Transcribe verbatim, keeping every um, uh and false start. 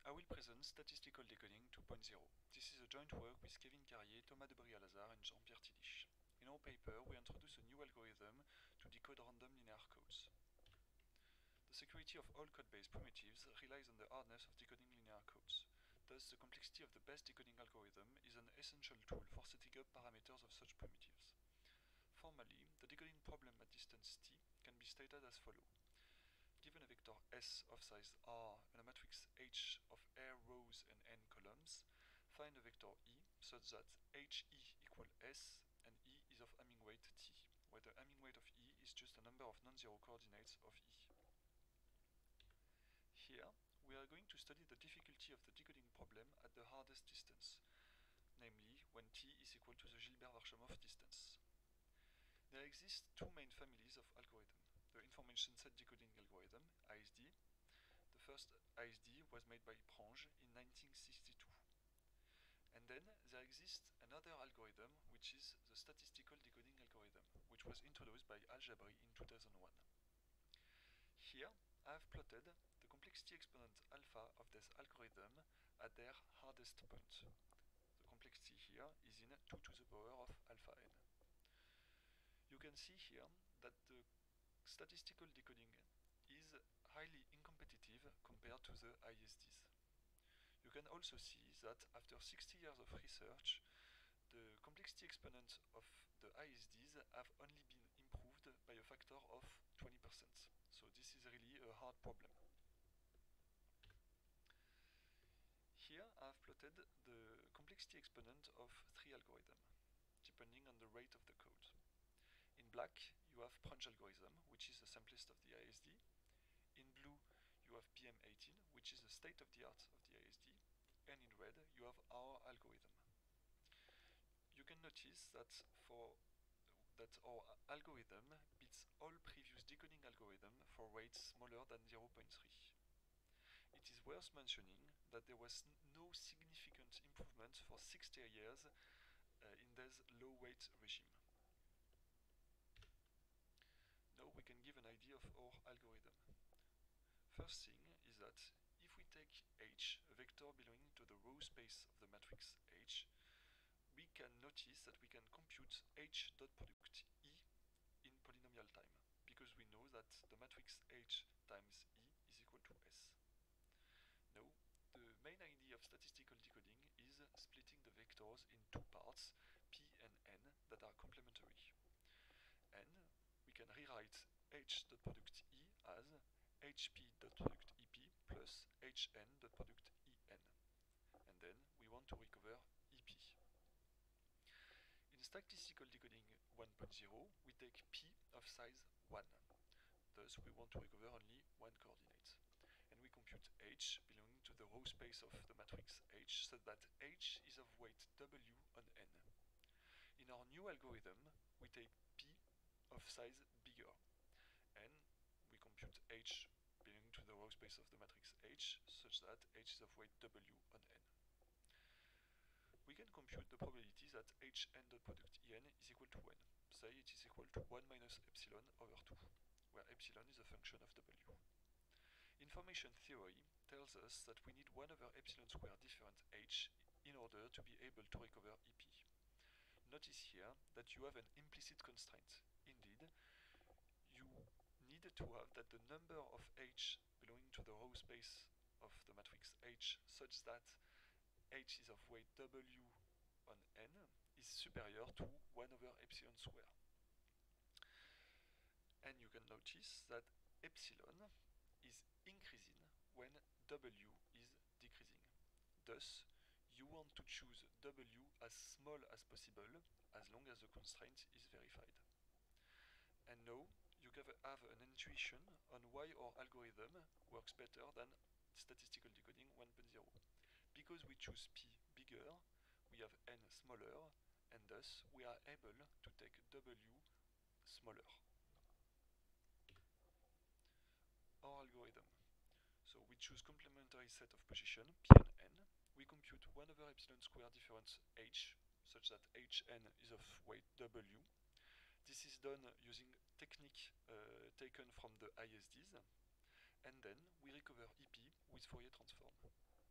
I will present Statistical Decoding two point oh. This is a joint work with Kevin Carrier, Thomas Debris-Alazard and Jean-Pierre Tillich. In our paper, we introduce a new algorithm to decode random linear codes. The security of all code-based primitives relies on the hardness of decoding linear codes. Thus, the complexity of the best decoding algorithm is an essential tool for setting up parameters of such primitives. Formally, the decoding problem at distance t can be stated as follows. Given a vector S of size R and a matrix H of R rows and N columns, find a vector E such that H E equal S and E is of Hamming weight T, where the Hamming weight of E is just a number of non-zero coordinates of E. Here, we are going to study the difficulty of the decoding problem at the hardest distance, namely when T is equal to the Gilbert-Varchamov distance. There exist two main families of algorithms. The information set decoding algorithm, I S D. The first I S D was made by Prange in nineteen sixty-two. And then there exists another algorithm, which is the statistical decoding algorithm, which was introduced by Al-Jabri in two thousand one. Here, I have plotted the complexity exponent alpha of this algorithm at their hardest point. The complexity here is in two to the power of alpha n. You can see here that the statistical decoding is highly incompetitive compared to the I S Ds. You can also see that after sixty years of research, the complexity exponent of the I S Ds have only been improved by a factor of twenty percent. So this is really a hard problem. Here I have plotted the complexity exponent of three algorithms, depending on the rate of the code. In black, you have Prange algorithm, which is the simplest of the I S D. In blue, you have P M eighteen, which is the state-of-the-art of the I S D. And in red, you have our algorithm. You can notice that for that our algorithm beats all previous decoding algorithms for rates smaller than zero point three. It is worth mentioning that there was no significant improvement for sixty years uh, in this low-weight regime. Now we can give an idea of our algorithm. First thing is that if we take H, a vector belonging to the row space of the matrix H, we can notice that we can compute H dot product E in polynomial time, because we know that the matrix H times E is equal to S. Now, the main idea of statistical decoding is splitting the vectors in two parts, P and N, that are complementary. And we can rewrite H dot product E as H P dot product E P plus H N dot product E N. And then we want to recover E P. In statistical decoding one point oh, we take P of size one. Thus, we want to recover only one coordinate. And we compute H belonging to the row space of the matrix H, so that H is of weight W on N. In our new algorithm, we take P of size bigger, and we compute H belonging to the row space of the matrix H, such that H is of weight W on N. We can compute the probability that Hn dot product En is equal to one. Say it is equal to one minus epsilon over two, where epsilon is a function of W. Information theory tells us that we need one over epsilon square different H in order to be able to recover E P. Notice here that you have an implicit constraint. Indeed, you need to have that the number of H belonging to the row space of the matrix H such that H is of weight W on N is superior to one over epsilon square. And you can notice that epsilon is increasing when W is decreasing. Thus, you want to choose W as small as possible as long as the constraint is verified. And now you have an intuition on why our algorithm works better than statistical decoding one point oh. Because we choose P bigger, we have N smaller, and thus we are able to take W smaller. Our algorithm. So we choose complementary set of position, P and N. We compute one over epsilon square difference H, such that Hn is of weight W. This is done using technique uh, taken from the I S Ds. And then we recover E P with Fourier transform.